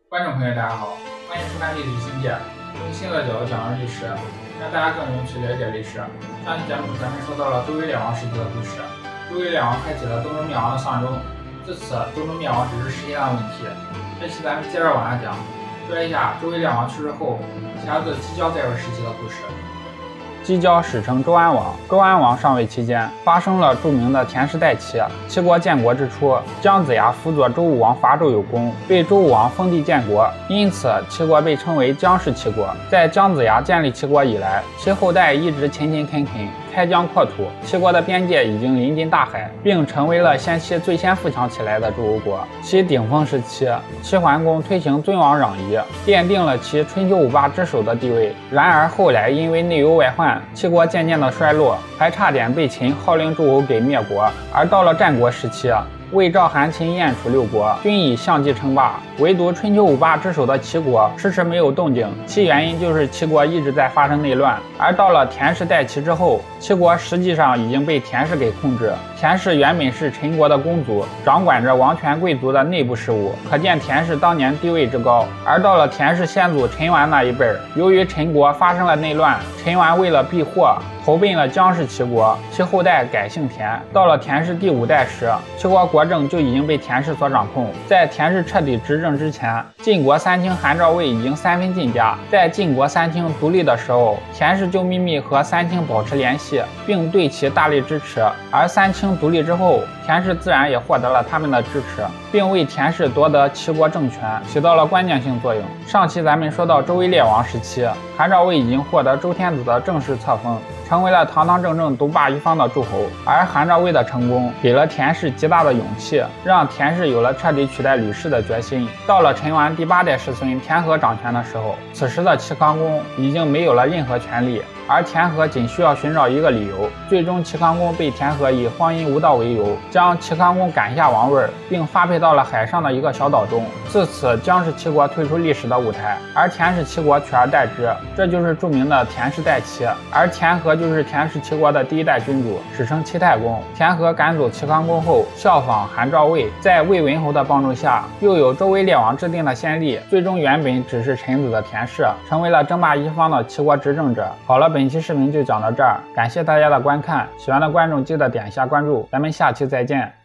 观众朋友，大家好，欢迎收看《历史新解》，用新的角度讲述历史，让大家更容易去了解历史。上期节目咱们说到了周威烈王时期的故事，周威烈王开启了东周灭亡的丧钟，自此东周灭亡只是时间的问题。这期咱们接着往下讲，说一下周威烈王去世后，其儿子姬交在位时期的故事。姬交史称周安王，周安王上位期间，发生了著名的田氏代齐。齐国建国之初，姜子牙辅佐周武王伐纣有功，被周武王封地建国，因此齐国被称为姜氏齐国。在姜子牙建立齐国以来，其后代一直勤勤恳恳，开疆扩土，齐国的边界已经临近大海，并成为了先期最先富强起来的诸侯国。其顶峰时期，齐桓公推行尊王攘夷，奠定了其春秋五霸之首的地位。然而后来因为内忧外患，齐国渐渐的衰落，还差点被秦号令诸侯给灭国。而到了战国时期，魏赵韩秦燕楚六国均已相继称霸，唯独春秋五霸之首的齐国迟迟没有动静，其原因就是齐国一直在发生内乱。而到了田氏代齐之后，齐国实际上已经被田氏给控制。田氏原本是陈国的公族，掌管着王权贵族的内部事务，可见田氏当年地位之高。而到了田氏先祖陈完那一辈，由于陈国发生了内乱，陈完为了避祸，投奔了姜氏齐国，其后代改姓田。到了田氏第5代时，齐国国政就已经被田氏所掌控。在田氏彻底执政之前，晋国三卿韩赵魏已经3分晋家。在晋国三卿独立的时候，田氏就秘密和三卿保持联系，并对其大力支持。而三卿独立之后，田氏自然也获得了他们的支持，并为田氏夺得齐国政权起到了关键性作用。上期咱们说到周威烈王时期，韩赵魏已经获得周天子的正式册封，成为了堂堂正正独霸一方的诸侯。而韩赵魏的成功给了田氏极大的勇气，让田氏有了彻底取代吕氏的决心。到了陈完第8代世孙田和掌权的时候，此时的齐康公已经没有了任何权利，而田和仅需要寻找一个理由。最终齐康公被田和以荒淫无道为由，将齐康公赶下王位，并发配到了海上的一个小岛中。自此姜氏齐国退出历史的舞台，而田氏齐国取而代之，这就是著名的田氏代齐。而田和就是田氏齐国的第1代君主，史称齐太公。田和赶走齐康公后，效仿韩赵魏，在魏文侯的帮助下，又有周威烈王制定的先例，最终原本只是臣子的田氏成为了争霸一方的齐国执政者。好了，本期视频就讲到这儿，感谢大家的观看，喜欢的观众记得点一下关注，咱们下期再见。